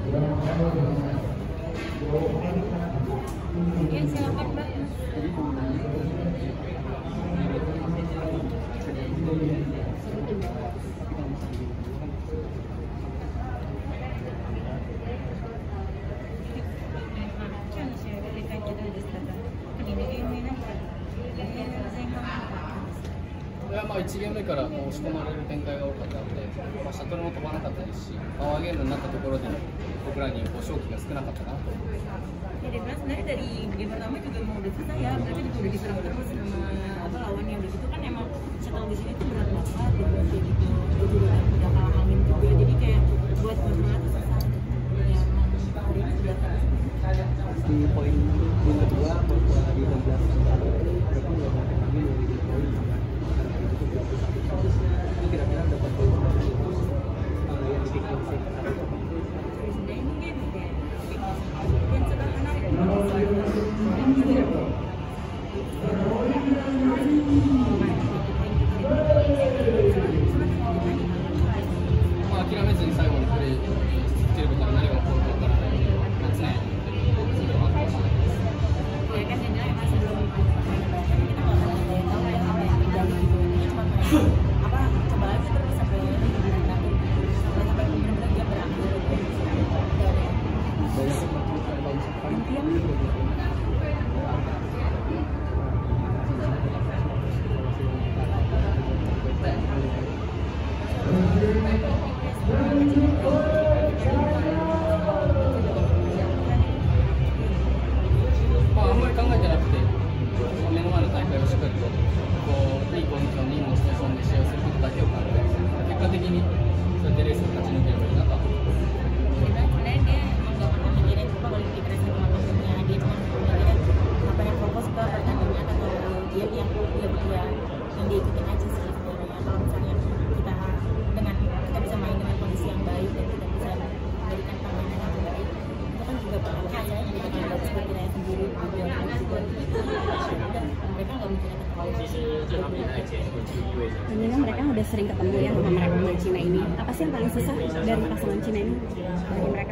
Oke, silakan Mbak. 1ゲーム目から押し込まれる展開が多かったので、シャトルも飛ばなかったですし、パワーゲームになったところで僕らに勝機が少なかったかなと思います。 Ya, dia bilang sebenarnya dari game pertama juga mau udah susah ya, mereka juga udah diserang terus sama lawannya udah gitu kan emang shuttle di sini tuh berat banget kayak gitu. Jadi udah kalah angin juga, jadi kayak buat kontrol tuh susah. Ya emang hari ini sudah di poin kedua bahwa di 16 berarti nggak mau lagi dari poin itu kira-kira dapat poin berapa itu yang bikin sih sebenarnya ini game yang sedang menarik. Mengingat mereka udah sering ketemu ya sama mereka dari Cina ini, apa sih yang paling susah dari pasangan Cina ini bagi mereka?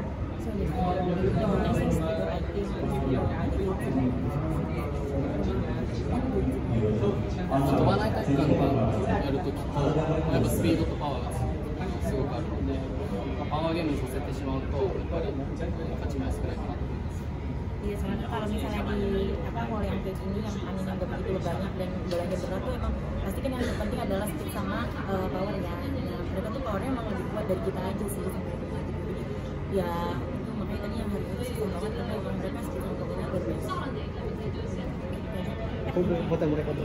飛ばないタイプなんかやるときと、やっぱスピードとパワーがすごくあるので、パワーゲームにさせてしまうと、やっぱり勝ち目は少ないかなと思います。 Iya, soalnya kalau misalnya di hall yang kayak gini yang anginnya nggak begitu banyak dan bolanya berat tuh emang pasti kan yang terpenting adalah speed sama power ya. Nah, mereka tuh powernya emang lebih kuat dari kita aja sih sebenarnya. Ya itu makanya tadi yang hari ini susah banget karena emang mereka speed sama powernya luar biasa. Foto mereka